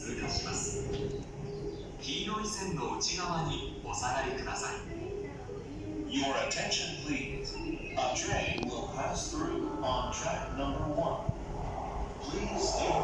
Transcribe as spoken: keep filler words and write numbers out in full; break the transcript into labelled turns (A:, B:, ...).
A: 通過します。黄色い線の内側にお下がりください。
B: Your attention, please. A train will pass through on track number one. Please stay